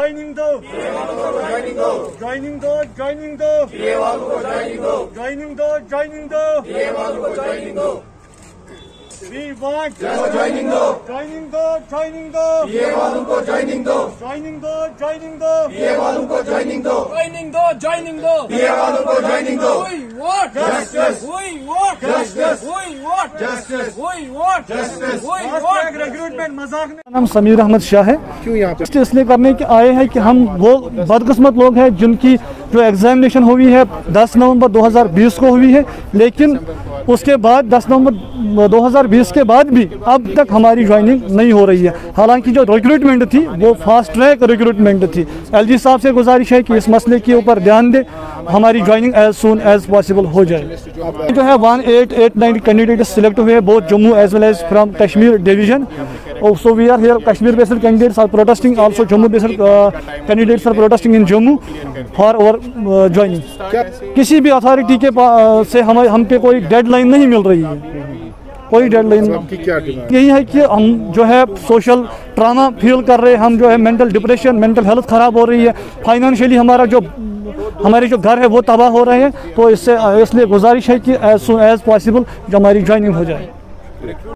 Joining दो, joining दो, joining दो, ज्वाइनिंग दो, ज्वाइनिंग दो, ज्वाइनिंग दो। We want ज्वाइनिंग दो, ज्वाइनिंग दो, ज्वाइनिंग दो, ये वालों को ज्वाइनिंग दो, ज्वाइनिंग दो, ज्वाइनिंग दो, ये वालों को ज्वाइनिंग दो, ज्वाइनिंग दो, ज्वाइनिंग दो, ये वालों को ज्वाइनिंग दो। We want Justice. We want Justice. We want Justice. We want Justice. We want recruitment मजाक नहीं। मेरा नाम समीर अहमद शाह है। क्यों यहाँ पे? इसलिए करने के आए हैं कि हम वो बदकिस्मत लोग हैं जिनकी जो एग्जामिनेशन हुई है 10 नवंबर 2020 को हुई है, लेकिन उसके बाद 10 नवंबर 2020 के बाद भी अब तक हमारी ज्वाइनिंग नहीं हो रही है। हालांकि जो रिक्रूटमेंट थी वो फास्ट ट्रैक रिक्रूटमेंट थी। एलजी साहब से गुजारिश है कि इस मसले के ऊपर ध्यान दें, हमारी joining as soon as possible हो जाए। जो है 1889 कैंडिडेट सिलेक्ट हुए, both Jammu as well as from Kashmir division. So we are here, Kashmir based candidates are protesting, also Jammu based candidates are protesting in Jammu for our joining। किसी भी authority के से हम पे कोई डेडलाइन नहीं मिल रही है, कोई डेडलाइन। आपकी क्या डिमांड? यही है कि हम जो है सोशल ट्रामा फील कर रहे हैं, हम जो है मेंटल डिप्रेशन, मेंटल हेल्थ ख़राब हो रही है, फाइनेंशियली हमारे जो घर है वो तबाह हो रहे हैं। तो इसलिए गुजारिश है कि एज सून एज पॉसिबल जो हमारी ज्वाइनिंग हो जाए।